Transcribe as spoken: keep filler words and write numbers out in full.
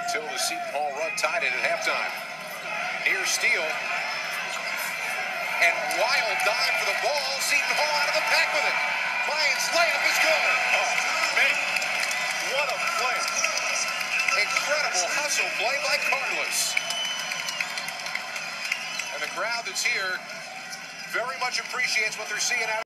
until the Seton Hall run tied it at halftime. Near steal. And wild dive for the ball. Seton Hall out of the pack with it. Bryant's layup is good. Oh, man. What a play. Incredible hustle play by Karlis. And the crowd that's here very much appreciates what they're seeing out